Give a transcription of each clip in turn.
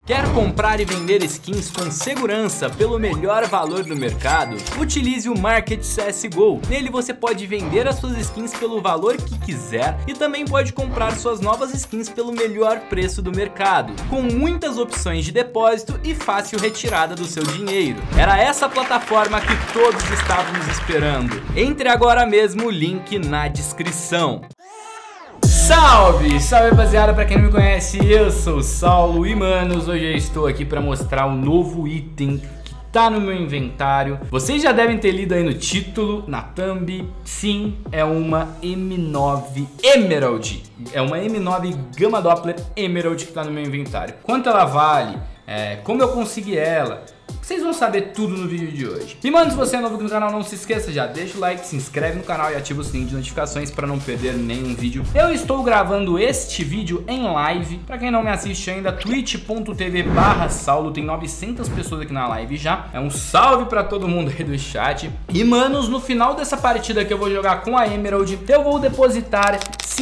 Quer comprar e vender skins com segurança pelo melhor valor do mercado? Utilize o Market CSGO. Nele você pode vender as suas skins pelo valor que quiser e também pode comprar suas novas skins pelo melhor preço do mercado, com muitas opções de depósito e fácil retirada do seu dinheiro. Era essa plataforma que todos estávamos esperando. Entre agora mesmo, o link na descrição. Salve! Salve, rapaziada, pra quem não me conhece, eu sou o Saulo e, manos, hoje eu estou aqui pra mostrar um novo item que tá no meu inventário. Vocês já devem ter lido aí no título, na thumb. Sim, é uma M9 Emerald. É uma M9 Gamma Doppler Emerald que tá no meu inventário. Quanto ela vale? Como eu consegui ela? Vocês vão saber tudo no vídeo de hoje. E, mano, se você é novo aqui no canal, não se esqueça, já deixa o like, se inscreve no canal e ativa o sininho de notificações para não perder nenhum vídeo. Eu estou gravando este vídeo em live. Para quem não me assiste ainda, twitch.tv/Saulo. Tem 900 pessoas aqui na live já. É um salve para todo mundo aí do chat. E, manos, no final dessa partida que eu vou jogar com a Emerald, eu vou depositar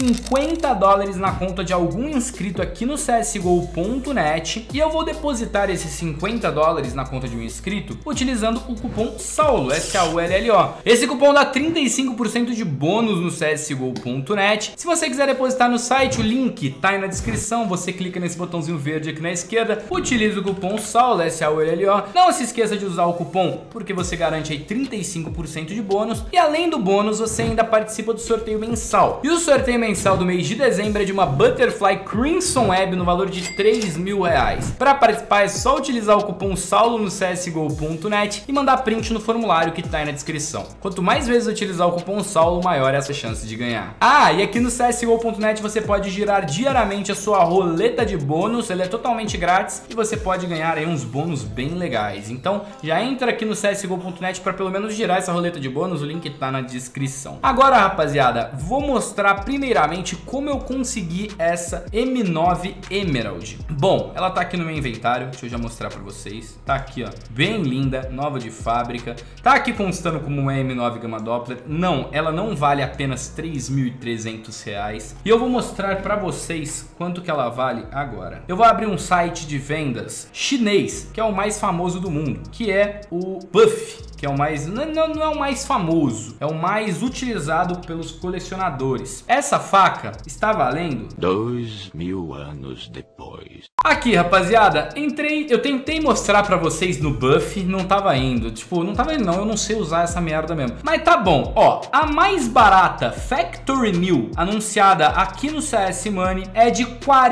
$50 na conta de algum inscrito aqui no CSGO.net. E eu vou depositar esses $50 na conta de um inscrito utilizando o cupom SAULO, SAULLO. Esse cupom dá 35% de bônus no CSGO.net. Se você quiser depositar no site, o link tá aí na descrição. Você clica nesse botãozinho verde aqui na esquerda, utiliza o cupom SAULO, SAULLO. Não se esqueça de usar o cupom, porque você garante aí 35% de bônus. E além do bônus, você ainda participa do sorteio mensal. E o sorteio mensal do mês de dezembro é de uma Butterfly Crimson Web no valor de R$3.000. Para participar é só utilizar o cupom SAULO no CSGO.net e mandar print no formulário que tá aí na descrição. Quanto mais vezes utilizar o cupom SAULO, maior é essa chance de ganhar. Ah, e aqui no CSGO.net você pode girar diariamente a sua roleta de bônus. Ela é totalmente grátis e você pode ganhar aí uns bônus bem legais. Então já entra aqui no CSGO.net para pelo menos girar essa roleta de bônus. O link tá na descrição. Agora, rapaziada, vou mostrar primeiramente como eu consegui essa M9 Emerald. Bom, ela tá aqui no meu inventário. Deixa eu já mostrar para vocês. Tá aqui, ó, bem linda, nova de fábrica. Tá aqui constando como uma M9 Gamma Doppler. Não, ela não vale apenas R$3.300. E eu vou mostrar pra vocês quanto que ela vale agora. Eu vou abrir um site de vendas chinês, que é o mais famoso do mundo, que é o Buff, que é o mais... Não é o mais famoso, é o mais utilizado pelos colecionadores. Essa faca está valendo 2000 anos depois. Aqui, rapaziada, eu tentei mostrar pra vocês no Buff, não tava indo. Tipo, não tava indo não, eu não sei usar essa merda mesmo. Mas tá bom, ó, a mais barata Factory New, anunciada aqui no CS Money, é de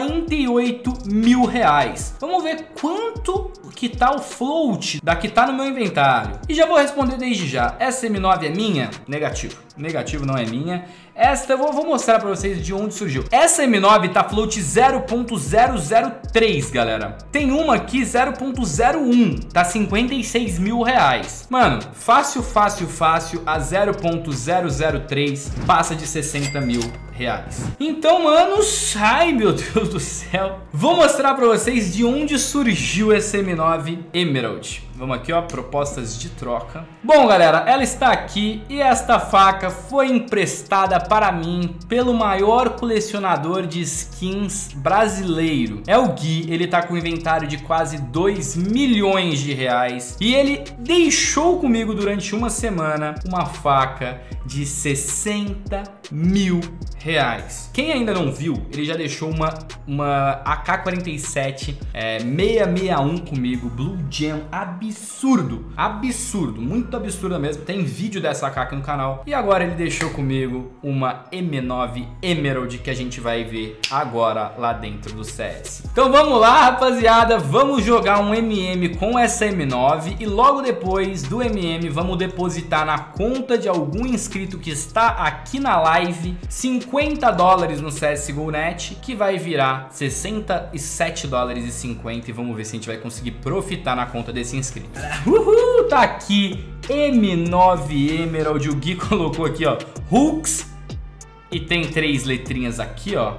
R$48.000. Vamos ver quanto que tá o float da que tá no meu inventário. E já vou responder desde já, essa M9 é minha? Negativo. Negativo, não é minha. Esta eu vou mostrar pra vocês de onde surgiu. Essa M9 tá float 0.003, galera. Tem uma aqui 0.01, tá R$56.000. Mano, fácil a 0.003 passa de R$60.000. Então, manos, ai meu Deus do céu, vou mostrar pra vocês de onde surgiu essa M9 Emerald. Vamos aqui, ó, propostas de troca. Bom, galera, ela está aqui e esta faca foi emprestada para mim pelo maior colecionador de skins brasileiro. É o Gui, ele tá com um inventário de quase R$2 milhões e ele deixou comigo durante uma semana uma faca de R$60.000. Quem ainda não viu, ele já deixou uma AK-47 661 comigo, Blue Gem, absurdo, muito absurda mesmo. Tem vídeo dessa AK aqui no canal. E agora ele deixou comigo uma M9 Emerald que a gente vai ver agora lá dentro do CS. Então vamos lá, rapaziada, vamos jogar um MM com essa M9 e logo depois do MM vamos depositar na conta de algum inscrito que está aqui na live $50 no CSGO.net, que vai virar $67,50 e vamos ver se a gente vai conseguir profitar na conta desse inscrito. Uhul, tá aqui M9 Emerald, o Gui colocou aqui, ó, Hooks, e tem 3 letrinhas aqui, ó.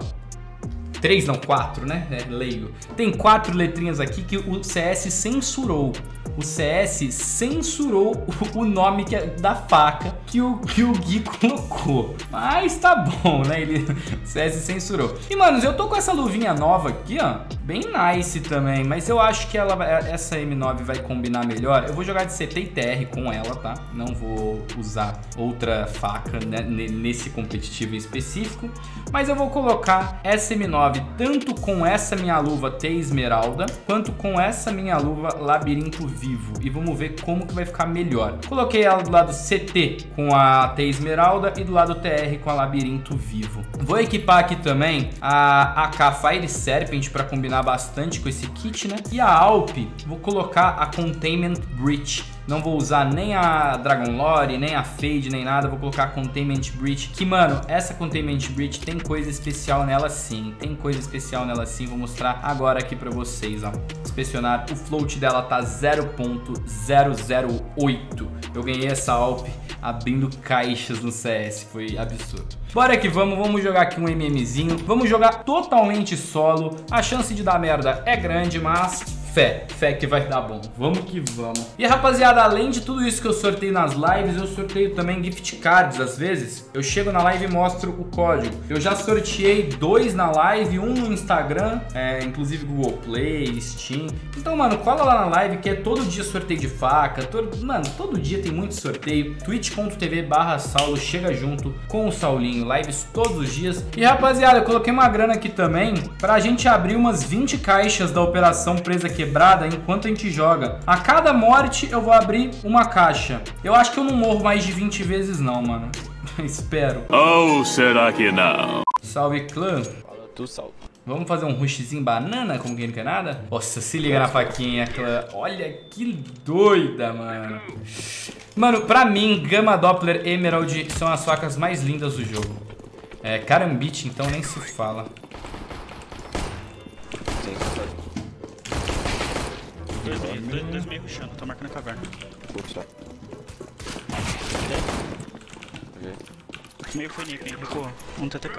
3 não, 4, né? Leigo. Tem 4 letrinhas aqui que o CS censurou. O CS censurou o nome da faca que o Gui colocou. Mas tá bom, né? O CS censurou. E, manos, eu tô com essa luvinha nova aqui, ó. Bem nice também. Mas eu acho que essa M9 vai combinar melhor. Eu vou jogar de CT e TR com ela, tá? Não vou usar outra faca, né, nesse competitivo em específico. Mas eu vou colocar essa M9 tanto com essa minha luva T Esmeralda, quanto com essa minha luva Labirinto Vivo. E vamos ver como que vai ficar melhor. Coloquei ela do lado CT com a T Esmeralda e do lado TR com a Labirinto Vivo. Vou equipar aqui também a AK Fire Serpent para combinar bastante com esse kit, né? E a Alp, vou colocar a Containment Breach. Não vou usar nem a Dragon Lore, nem a Fade, nem nada. Vou colocar a Containment Breach. Que, mano, essa Containment Breach tem coisa especial nela sim. Tem coisa especial nela sim. Vou mostrar agora aqui pra vocês, ó. Inspecionar. O float dela tá 0.008. Eu ganhei essa Alp abrindo caixas no CS. Foi absurdo. Bora que vamos jogar aqui um MMzinho. Vamos jogar totalmente solo. A chance de dar merda é grande, mas... Fé que vai dar bom. Vamos que vamos. E rapaziada, além de tudo isso que eu sorteio nas lives, eu sorteio também gift cards às vezes. Eu chego na live e mostro o código. Eu já sorteei 2 na live, um no Instagram, inclusive Google Play, Steam. Então, mano, cola lá na live que é todo dia sorteio de faca. Mano, todo dia tem muito sorteio. twitch.tv/Saulo, chega junto com o Saulinho. Lives todos os dias. E rapaziada, eu coloquei uma grana aqui também pra gente abrir umas 20 caixas da Operação Presa Quebrada enquanto a gente joga. A cada morte eu vou abrir uma caixa. Eu acho que eu não morro mais de 20 vezes não, mano. Espero. Ou será que não? Salve, clã. Fala tu, salve. Vamos fazer um rushzinho banana, como quem não quer nada? Nossa, se liga na faquinha, clã. Olha que doida, mano. Mano, pra mim, Gamma Doppler Emerald são as facas mais lindas do jogo. Carambite, então nem se fala. Dois meio rushando, tô marcando a caverna. Meio foi nick, hein? Recuou. Um TTK.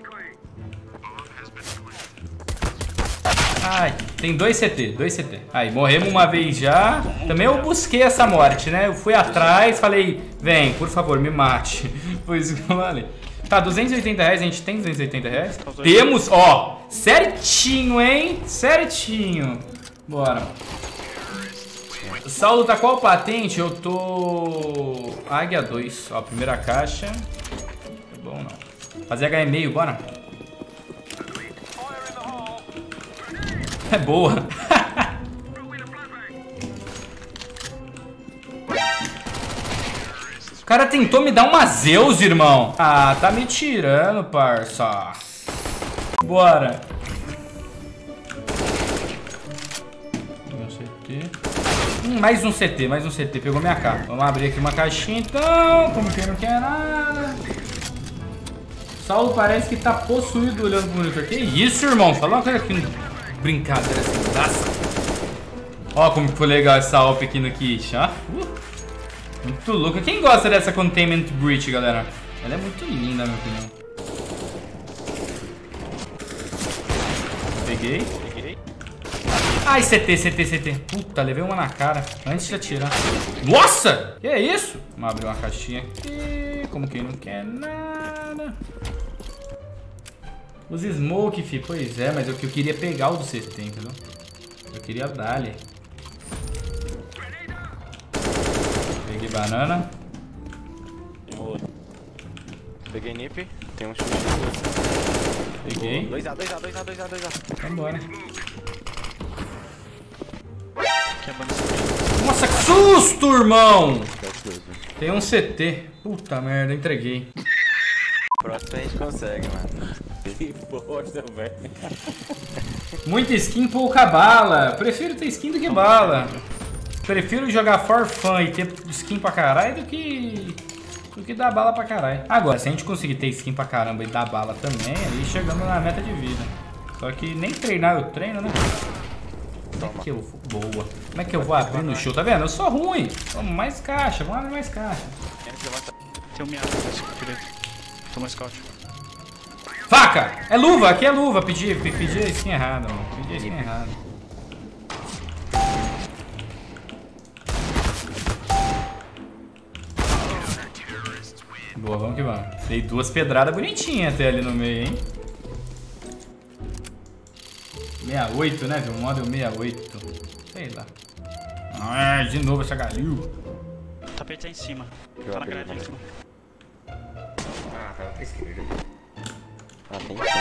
Ai, tem 2 CT. Aí, morremos uma vez já. Também eu busquei essa morte, né? Eu fui atrás, falei, vem, por favor, me mate. Foi isso que eu falei. Tá, 280 reais, a gente tem 280 reais? Temos, ó, certinho, hein? Certinho. Bora. Saulo tá qual patente? Eu tô... Águia 2. Ó, primeira caixa. Tá bom, não. Fazer HE-meio, bora. É boa. O cara tentou me dar uma Zeus, irmão. Ah, tá me tirando, parça. Bora. Mais um CT, pegou minha cara. Vamos abrir aqui uma caixinha então, como quem não quer nada. Saulo parece que tá possuído olhando pro monitor. Que isso, irmão? Fala uma coisa aqui. Brincadeira sem graça. Ó como foi legal essa AWP aqui no kit, ó. Muito louca. Quem gosta dessa Containment Breach, galera? Ela é muito linda, na minha opinião. Peguei. Ai, CT. Puta, levei uma na cara antes de atirar. Nossa! Que é isso? Vamos abrir uma caixinha aqui. Como quem não quer nada. Os smoke, fi. Pois é, mas eu queria pegar o do CT, entendeu? Eu queria dar-lhe. Peguei banana. Peguei nip. Tem um chute. Peguei. 2A. Vambora. Que Nossa, que susto, irmão! Tem um CT. Puta merda, entreguei. Próximo a gente consegue, mano. Que força, velho. Muita skin, pouca bala. Prefiro ter skin do que bala. Prefiro jogar for fun e ter skin pra caralho do que dar bala pra caralho. Agora, se a gente conseguir ter skin pra caramba e dar bala também, aí chegamos na meta de vida. Só que nem treinar eu treino, né? Como é que eu vou? Boa. Como é que eu vou abrir no show? Tá vendo? Eu sou ruim. Vamos mais caixa. Vamos abrir mais caixa. Tem um miado direito. Toma scout. Faca! É luva. Aqui é luva. Pedi a skin errada, mano. Pedi a skin errada. Boa, vamos que vamos. Dei 2 pedradas bonitinhas até ali no meio, hein? 68, né? Viu? O modo 68. Sei lá. Ah, de novo essa galil. O tapete tá em cima. Tá na grade em cima. Ah, tava pra esquerda. Ah, tem que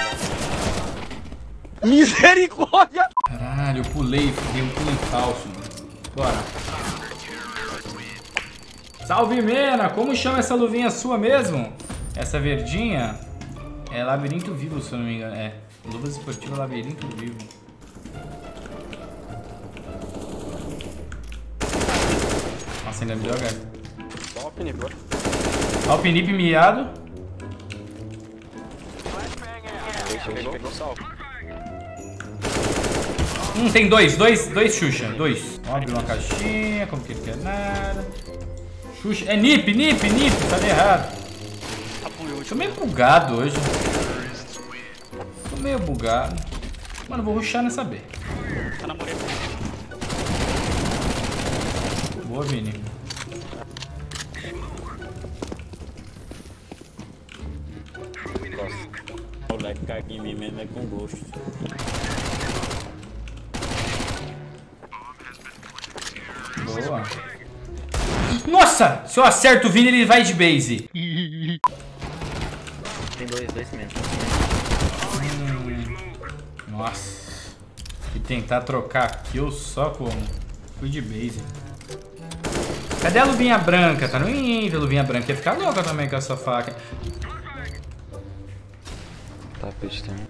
Misericórdia! Caralho, eu pulei, dei um pulo em falso, mano. Bora. Salve, Mena! Como chama essa luvinha sua mesmo? Essa verdinha? É Labirinto Vivo, se eu não me engano. É, luvas esportivas Labirinto Vivo. Nossa, ainda me deu H. Só o Pinip, bora. Alpinip miado. Pegou o salvo. Tem dois Xuxa, dois. Abre uma caixinha, como que ele quer nada. Xuxa, é Nip, tá errado. Tô meio bugado hoje. Tô meio bugado. Mano, vou rushar nessa B. Tá na mureta. Boa, Vini. O moleque cai aqui em mim mesmo é com gosto. Boa. Nossa! Se eu acerto o Vini, ele vai de base. Tem dois menos. Nossa. E tentar trocar aqui, eu só como. Fui de base. Cadê a luvinha branca? Tá no nível, a luvinha branca ia ficar louca também com essa faca. Tapete tem.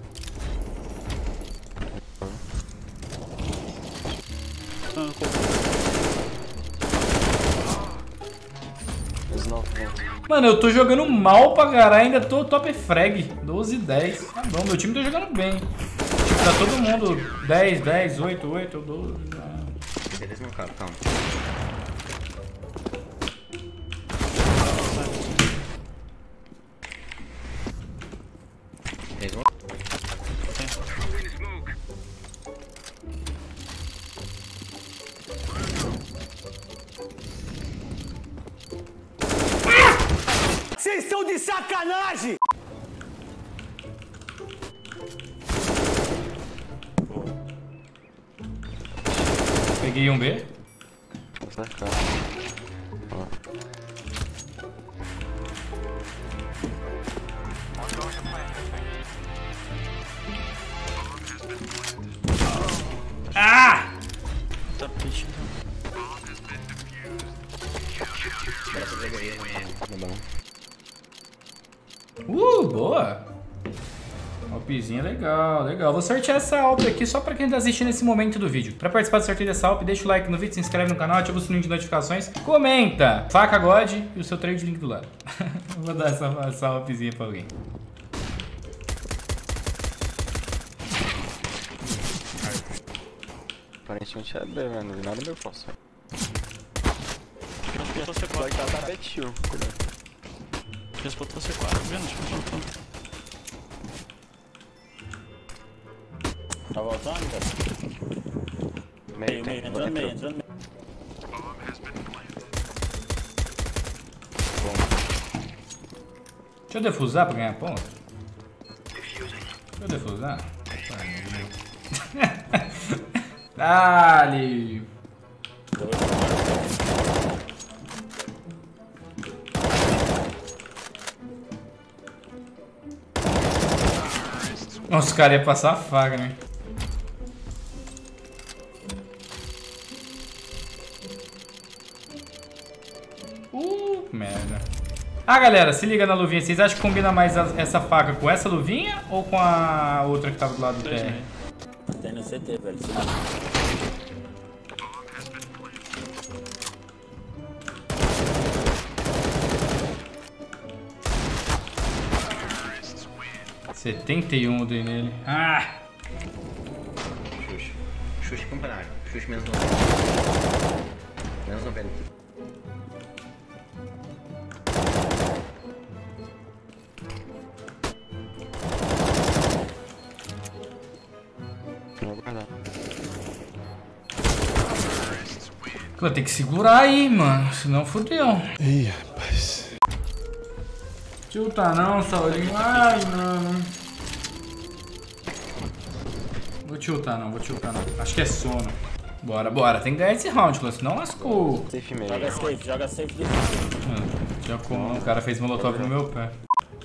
Mano, eu tô jogando mal pra caralho, ainda tô top frag. 12 e 10. Tá bom, meu time tá jogando bem. Tipo, tá todo mundo 10, 10, 8, 8, 12. Beleza, meu cara, calma. Fez um. Vocês estão de sacanagem! Peguei um B. Ah! Tapete. Essa pegaria tá bom. Boa! Alpzinha legal, legal. Vou sortear essa Alp aqui só pra quem tá assistindo nesse momento do vídeo. Pra participar do sorteio dessa Alp, deixa o like no vídeo, se inscreve no canal, ativa o sininho de notificações, comenta faca God e o seu trade link do lado. Vou dar essa Alpzinha pra alguém. Aparentemente é B, velho. Não vi nada meu força. Você Pode estar tapete, cuidado. Responde você 4, vendo? Tá voltando, cara? Meio, entrando meio. Deixa eu defusar pra ganhar ponto. Deixa eu defusar. Dale! Nossa, os caras iam passar a faca, né? Merda. Ah, galera, se liga na luvinha. Vocês acham que combina mais essa faca com essa luvinha ou com a outra que tava do lado do TR? Tem no CT, velho. (71) dei nele. Ah! Xuxa campeonato. Xuxa menos 90. Menos 90. Vou ter que segurar aí, mano. Senão fodeu. Ih, rapaz. Tilta não, Saulinho. Ai, não. Vou tiltar não. Acho que é sono. Bora. Tem que ganhar esse round, senão lascou. Safe mesmo. Joga safe. Já como o cara fez molotov no meu pé.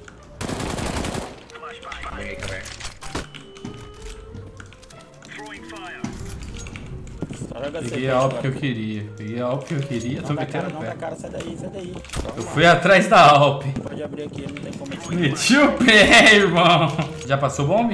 Peguei a AWP que eu queria. Tô metendo o pé. Cara, sai daí. Eu fui atrás da AWP. Pode abrir aqui, não tem como. Meti o pé, irmão. Já passou o bombe?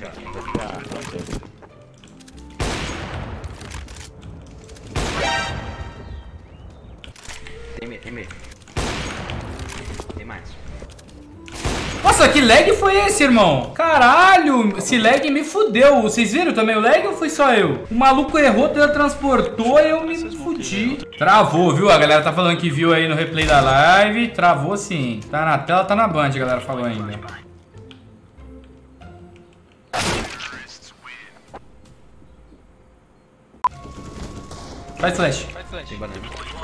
Tem meio. Tem mais. Nossa, que lag foi esse, irmão? Caralho, esse lag me fudeu. Vocês viram também o lag ou foi só eu? O maluco errou, teletransportou e eu me fudi. Travou, viu? A galera tá falando que viu aí no replay da live. Travou sim. Tá na tela, tá na Band, a galera falou ainda. Faz flash. Tem banana.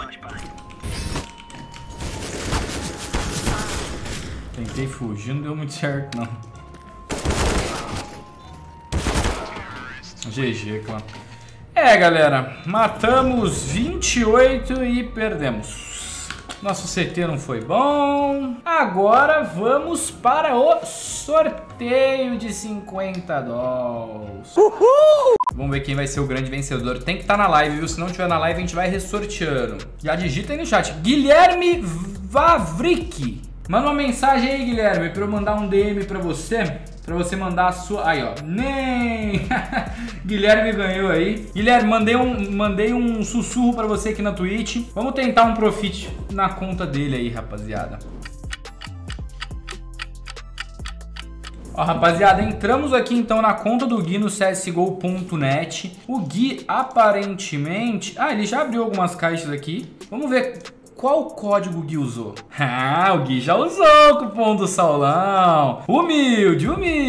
Tentei fugir, não deu muito certo, não. GG, clã. Galera, matamos 28 e perdemos. Nosso CT não foi bom. Agora vamos para o sorteio de 50 dólares. Uhul! Vamos ver quem vai ser o grande vencedor. Tem que estar na live, viu? Se não tiver na live, a gente vai ressorteando. Já digita aí no chat. Guilherme Vavrick. Manda uma mensagem aí, Guilherme, pra eu mandar um DM pra você. Pra você mandar a sua... Aí, ó. Nem! Guilherme ganhou aí. Guilherme, mandei um sussurro pra você aqui na Twitch. Vamos tentar um profit na conta dele aí, rapaziada. Ó, rapaziada, entramos aqui então na conta do Gui no csgo.net. O Gui, aparentemente... ele já abriu algumas caixas aqui. Vamos ver... Qual código o Gui usou? O Gui já usou o cupom do Saulão. Humilde.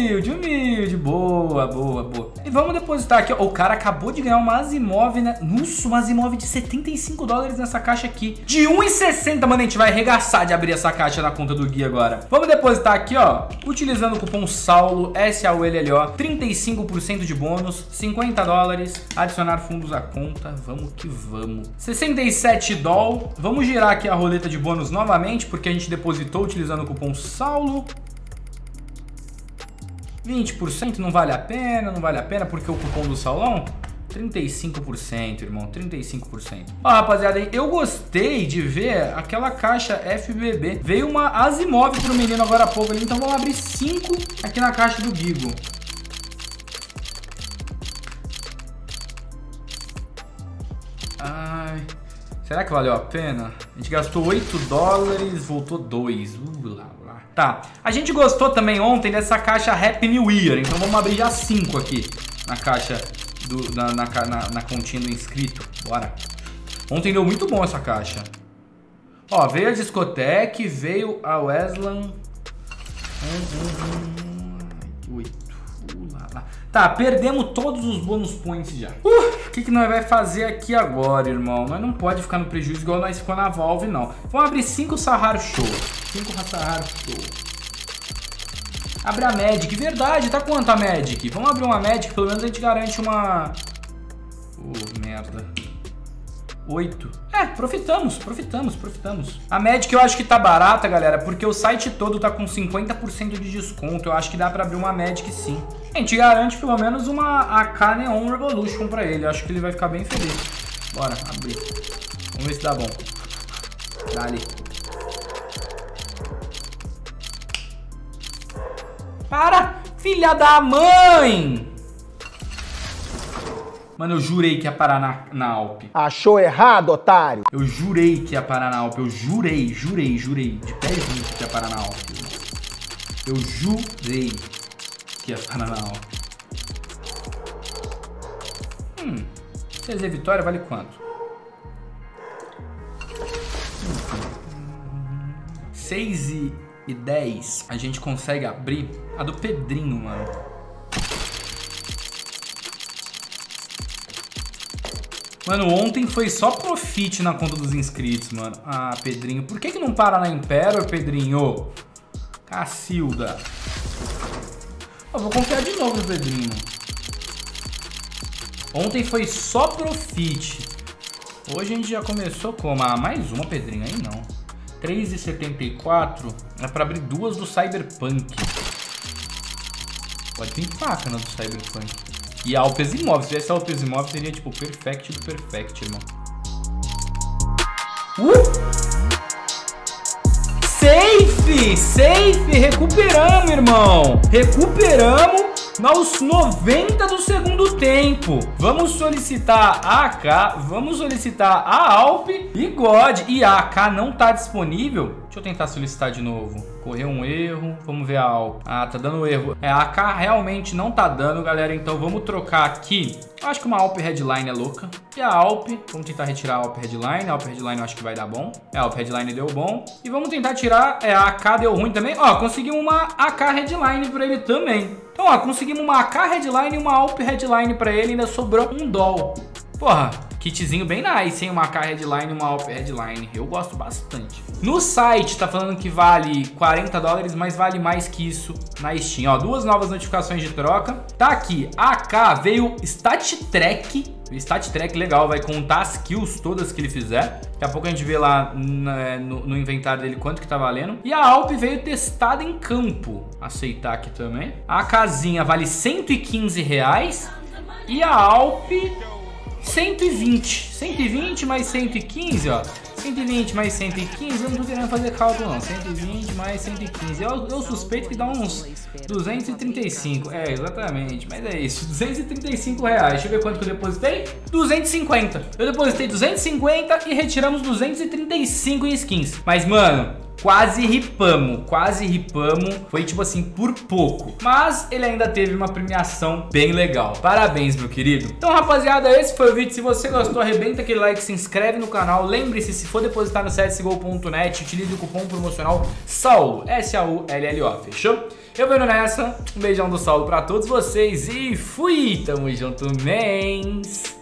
Boa. E vamos depositar aqui, ó. O cara acabou de ganhar uma Asimov, né? Nossa, uma Asimov de 75 dólares nessa caixa aqui. De 1,60, mano, a gente vai arregaçar de abrir essa caixa na conta do Gui agora. Vamos depositar aqui, ó. Utilizando o cupom SAULO, SAULLO, 35% de bônus, 50 dólares. Adicionar fundos à conta. Vamos que vamos. 67 dólares. Vamos girar aqui a roleta de bônus novamente, porque a gente depositou utilizando o cupom SAULO. 20% não vale a pena, porque o cupom do Saulão, 35%, irmão, 35%. Ó, rapaziada, eu gostei de ver aquela caixa FBB. Veio uma Asimov pro menino agora há pouco ali, então vamos abrir 5 aqui na caixa do Gigo. Será que valeu a pena? A gente gastou 8 dólares, voltou 2. Tá, a gente gostou também ontem dessa caixa Happy New Year, então vamos abrir já 5 aqui na caixa, na continha do inscrito. Bora. Ontem deu muito bom essa caixa. Ó, veio a Discoteque, veio a Weslan. 8. Tá, perdemos todos os bônus points já. O que nós vai fazer aqui agora, irmão? Nós não pode ficar no prejuízo igual nós ficou na Valve, não. Vamos abrir 5 Sahara Show. 5 Sahara Show. Abre a Magic. Verdade, tá quanto a Magic? Vamos abrir uma Magic, pelo menos a gente garante uma... merda. 8. Profitamos. A Magic eu acho que tá barata, galera, porque o site todo tá com 50% de desconto. Eu acho que dá pra abrir uma Magic sim. A gente garante pelo menos uma AK Neon Revolution pra ele. Eu acho que ele vai ficar bem feliz. Bora, abrir. Vamos ver se dá bom. Dá-lhe. Para, filha da mãe! Mano, eu jurei que ia parar na Alp. Achou errado, otário? Eu jurei que ia parar na Alp. Eu jurei. De pé junto que ia parar na Alp. Eu jurei que ia parar na Alp. 6 vitória vale quanto? 6 e 10. A gente consegue abrir a do Pedrinho, mano. Mano, ontem foi só profit na conta dos inscritos, mano. Pedrinho. Por que não para na Imperial, Pedrinho? Cacilda. Eu vou confiar de novo no Pedrinho. Ontem foi só profit. Hoje a gente já começou como? Ah, mais uma, Pedrinho, aí não. 3,74 é pra abrir duas do Cyberpunk. Pode vir faca, né, do Cyberpunk. E Alpes Imóveis. Se tivesse Alpes Imóveis, seria tipo perfect do perfect, irmão. Safe! Safe! Recuperamos, irmão! Recuperamos aos 90 do segundo tempo. Vamos solicitar a AK, vamos solicitar a Alp e God. E a AK não tá disponível. Deixa eu tentar solicitar de novo. Correu um erro. Vamos ver a Alp. Ah, tá dando erro. É, a AK realmente não tá dando, galera. Então vamos trocar aqui. Eu acho que uma Alp Headline é louca. E a Alp, vamos tentar retirar a Alp Headline. A Alp Headline eu acho que vai dar bom. A Alp Headline deu bom. E vamos tentar tirar, a AK deu ruim também. Ó, conseguimos uma AK Headline pra ele também. Então, ó, conseguimos uma AK Headline e uma Alp Headline pra ele. Ainda sobrou um doll. Porra, kitzinho bem nice, hein? Uma AK Headline e uma Alp Headline. Eu gosto bastante. No site tá falando que vale $40, mas vale mais que isso na Steam. Ó, duas novas notificações de troca. Tá aqui, a AK veio Stat Track. O Stat Track legal, vai contar as kills todas que ele fizer. Daqui a pouco a gente vê lá no inventário dele quanto que tá valendo. E a Alp veio testada em campo. Aceitar aqui também. A AKzinha vale R$115. E a Alp 120. 120 mais 115, ó. 120 mais 115, eu não tô querendo fazer cálculo não. 120 mais 115. Eu suspeito que dá uns 235. É, exatamente. Mas é isso. 235 reais. Deixa eu ver quanto que eu depositei. 250. Eu depositei 250 e retiramos 235 em skins. Mas, mano, quase ripamos. Quase ripamos. Foi tipo assim, por pouco. Mas ele ainda teve uma premiação bem legal. Parabéns, meu querido. Então, rapaziada, esse foi o vídeo. Se você gostou, arrebenta aquele like, se inscreve no canal. Lembre-se, se for depositar no csgo.net, utilize o cupom promocional SAULO, SAULLO, fechou? Eu vou indo nessa. Um beijão do Saulo pra todos vocês e fui! Tamo junto, mens!